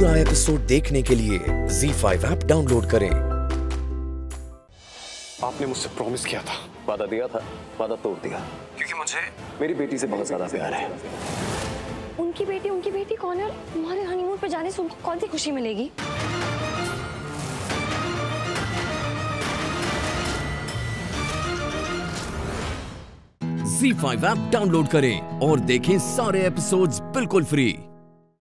पूरा एपिसोड देखने के लिए ZEE5 ऐप डाउनलोड करें। आपने मुझसे प्रॉमिस किया था। वादा दिया था, वादा तोड़ दिया। क्योंकि मुझे मेरी बेटी से बहुत ज्यादा प्यार है। उनकी बेटी कौन है? तुम्हारे हनीमून पे जाने से उनको कौन सी खुशी मिलेगी? ZEE5 ऐप डाउनलोड करें और देखें सारे एपिसोड्स बिल्कुल फ्री।